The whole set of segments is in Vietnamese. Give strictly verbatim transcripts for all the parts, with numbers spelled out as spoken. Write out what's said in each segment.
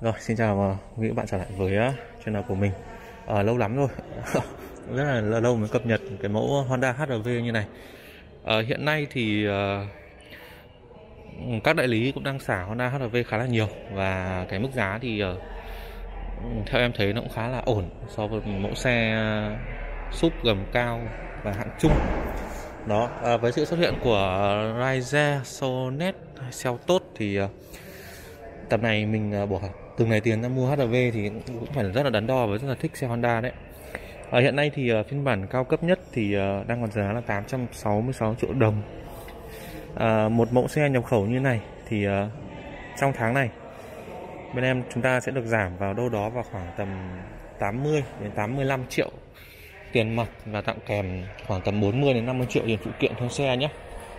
Rồi, xin chào quý bạn trở lại với channel của mình. À, lâu lắm rồi, rất là lâu mới cập nhật cái mẫu Honda hát rờ vê như này. À, hiện nay thì uh, các đại lý cũng đang xả Honda hát rờ vê khá là nhiều, và cái mức giá thì uh, theo em thấy nó cũng khá là ổn so với mẫu xe uh, súp gầm cao và hạng trung. Đó, à, với sự xuất hiện của Raize, Sonet, Seltos thì uh, tập này mình uh, bỏ từng này tiền ra mua hát rờ vê thì cũng phải rất là đắn đo và rất là thích xe Honda đấy. À, hiện nay thì uh, phiên bản cao cấp nhất thì uh, đang còn giá là tám trăm sáu mươi sáu triệu đồng. À, một mẫu xe nhập khẩu như này thì uh, trong tháng này bên em chúng ta sẽ được giảm vào đâu đó vào khoảng tầm tám mươi đến tám mươi lăm triệu tiền mặt và tặng kèm khoảng tầm bốn mươi đến năm mươi triệu tiền phụ kiện theo xe nhé.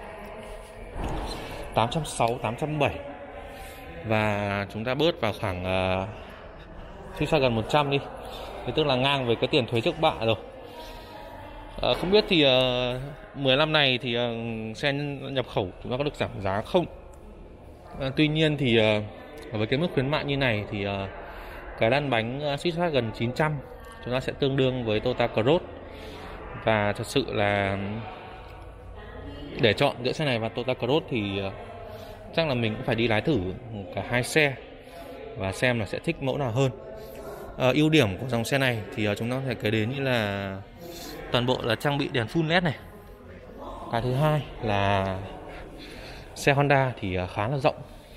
tám trăm sáu mươi, tám trăm bảy mươi và chúng ta bớt vào khoảng uh, xa gần một trăm đi, thì tức là ngang với cái tiền thuế trước bạ rồi. Uh, không biết thì uh, mười lăm này thì uh, xe nhập khẩu chúng ta có được giảm giá không? Uh, tuy nhiên thì uh, với cái mức khuyến mại như này thì uh, cái lăn bánh uh, suýt soát gần chín trăm chúng ta sẽ tương đương với Toyota Cross, và thật sự là để chọn giữa xe này và Toyota Cross thì uh, chắc là mình cũng phải đi lái thử cả hai xe và xem là sẽ thích mẫu nào hơn. À, ưu điểm của dòng xe này thì uh, chúng ta có thể kể đến như là toàn bộ là trang bị đèn full led này. Cái thứ hai là xe Honda thì uh, khá là rộng,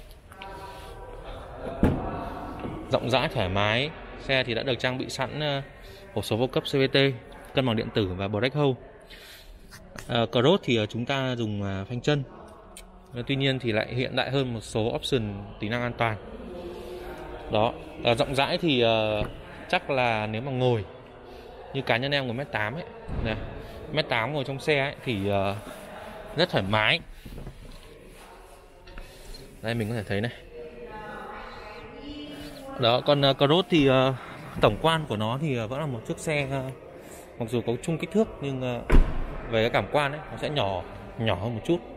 rộng rãi thoải mái. Xe thì đã được trang bị sẵn uh, hộp số vô cấp xê vê tê, cân bằng điện tử và brake hold. Uh, Cross thì uh, chúng ta dùng uh, phanh chân, tuy nhiên thì lại hiện đại hơn một số option tính năng an toàn. Đó, à, rộng rãi thì uh, chắc là nếu mà ngồi như cá nhân em ngồi mét tám ấy, này, mét tám ngồi trong xe ấy, thì uh, rất thoải mái. Đây mình có thể thấy này. Đó, còn uh, Cross thì uh, tổng quan của nó thì uh, vẫn là một chiếc xe uh, mặc dù có chung kích thước nhưng uh, về cái cảm quan ấy nó sẽ nhỏ nhỏ hơn một chút.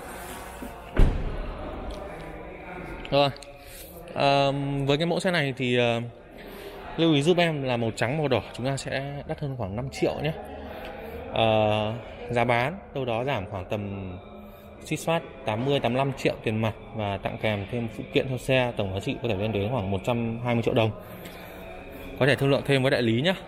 Rồi, à, với cái mẫu xe này thì uh, lưu ý giúp em là màu trắng màu đỏ chúng ta sẽ đắt hơn khoảng năm triệu nhé. Uh, giá bán đâu đó giảm khoảng tầm suýt soát tám mươi tám mươi lăm triệu tiền mặt và tặng kèm thêm phụ kiện theo xe, tổng giá trị có thể lên đến khoảng một trăm hai mươi triệu đồng. Có thể thương lượng thêm với đại lý nhé.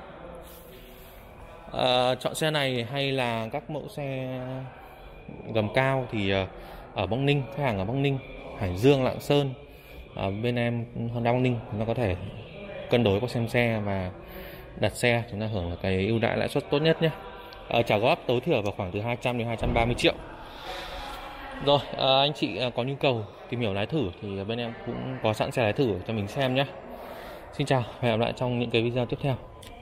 Uh, chọn xe này hay là các mẫu xe gầm cao thì uh, ở Bắc Ninh, khách hàng ở Bắc Ninh, Hải Dương, Lạng Sơn, ở bên em Honda Bắc Ninh chúng ta có thể cân đối qua xem xe và đặt xe, chúng ta hưởng là cái ưu đãi lãi suất tốt nhất nhé. À, trả góp tối thiểu vào khoảng từ hai trăm đến hai trăm ba mươi triệu. Rồi, à, anh chị có nhu cầu tìm hiểu lái thử thì bên em cũng có sẵn xe lái thử cho mình xem nhé. Xin chào và hẹn gặp lại trong những cái video tiếp theo.